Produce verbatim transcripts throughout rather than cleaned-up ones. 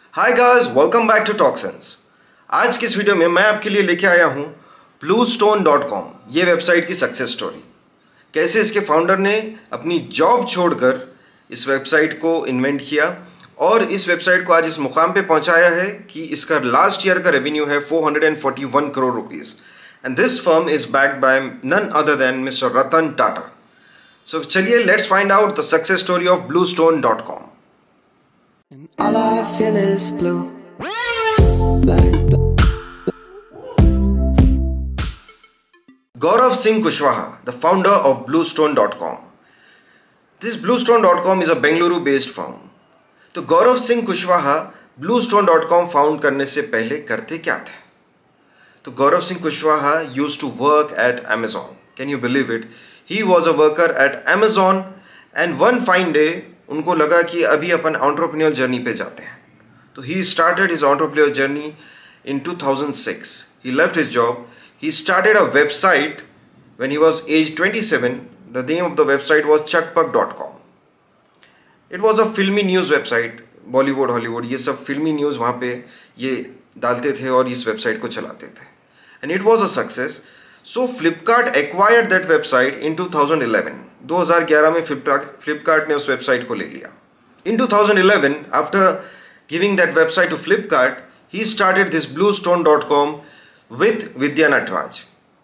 Hi guys, welcome back to talk sense. आज की इस वीडियो में मैं आपके लिए लेके आया हूँ ब्लू स्टोन डॉट कॉम ये वेबसाइट की सक्सेस स्टोरी। कैसे इसके फाउंडर ने अपनी जॉब छोड़कर इस वेबसाइट को इन्वेंट किया और इस वेबसाइट को आज इस मुकाम पे पहुंचाया है कि इसका लास्ट ईयर का रेवेन्यू है four hundred forty one crore rupees and this firm is backed by none other than mister Ratan Tata. So चलिए let's find out the success story of blue stone dot com. And all I feel is blue. Black, black. Gaurav Singh Kushwaha, the founder of bluestone dot com. This bluestone dot com is a Bengaluru based firm. तो Gaurav Singh Kushwaha bluestone dot com found करने से पहले करते क्या थे? तो Gaurav Singh Kushwaha used to work at Amazon. Can you believe it? He was a worker at Amazon and one fine day उनको लगा कि अभी अपन एंटरप्रेन्योर जर्नी पे जाते हैं। तो he started his entrepreneur journey in two thousand six. He left his job, he started a website when he was age twenty seven. The name of the website was Chakpak dot com. It was a filmi news website. Bollywood Hollywood ये सब फिल्मी news वहाँ पे ये डालते थे और इस वेबसाइट को चलाते थे and it was a success. So Flipkart acquired that website in two thousand eleven. दो हज़ार ग्यारह में फ्लिपकार्ट ने उस वेबसाइट को ले लिया। In two thousand eleven, after giving that website to Flipkart, he started this bluestone dot com with Vidya Natraj.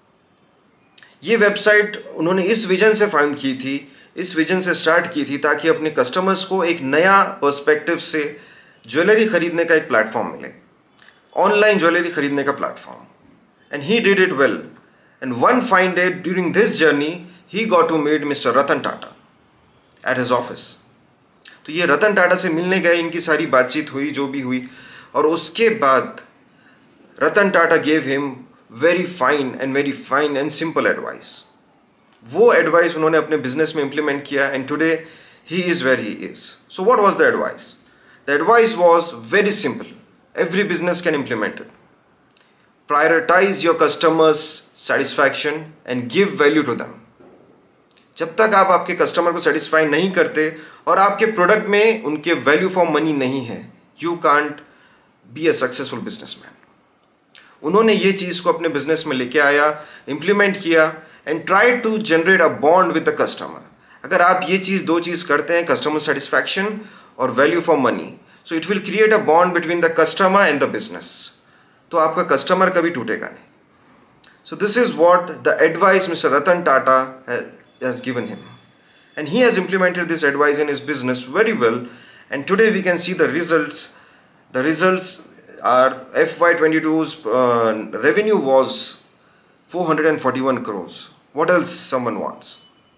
ये वेबसाइट उन्होंने इस विजन से फाउंड की थी, इस विजन से स्टार्ट की थी ताकि अपने कस्टमर्स को एक नया पर्सपेक्टिव से ज्वेलरी खरीदने का एक प्लेटफॉर्म मिले, ऑनलाइन ज्वेलरी खरीदने का platform. And he did it well and one fine day during this journey he got to meet mister Ratan Tata at his office. तो ये रतन टाटा से मिलने गए, इनकी सारी बातचीत हुई जो भी हुई और उसके बाद Ratan Tata gave him very fine and very fine and simple advice. वो एडवाइस उन्होंने अपने बिजनेस में इम्प्लीमेंट किया and today he is where he is. So what was the advice? The advice was very simple. Every business can implement it. Prioritize your customers' satisfaction and give value to them. जब तक आप आपके customer को satisfy नहीं करते और आपके product में उनके वैल्यू फॉर मनी नहीं है, you can't be a successful businessman. उन्होंने ये चीज़ को अपने बिजनेस में लेके आया, इम्प्लीमेंट किया and try to generate a bond with the customer. अगर आप ये चीज़ दो चीज़ करते हैं, कस्टमर सेटिस्फैक्शन और value for money, so it will create a bond between the customer and the business. तो आपका कस्टमर कभी टूटेगा नहीं। So this is what the advice mister Ratan Tata has given him, and he has implemented this advice in his business very well, and today we can see the results. The results are F Y twenty-two's uh, revenue was four hundred forty-one crores. What else someone wants?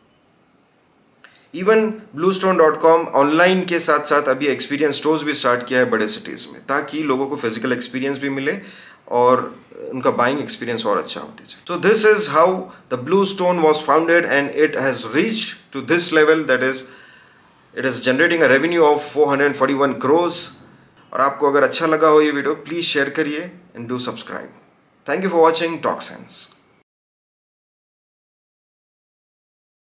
Even bluestone dot com online के साथ साथ अभी experience stores भी start किया है बड़े cities में, ताकि लोगों को फिजिकल एक्सपीरियंस भी मिले और उनका बाइंग एक्सपीरियंस और अच्छा होते जाए। So this is how the blue stone was founded and it has reached to this level, that is it is generating a revenue of four hundred forty one crores. और आपको अगर अच्छा लगा हो ये वीडियो, प्लीज़ शेयर करिए and do subscribe. Thank you for watching Talk sense.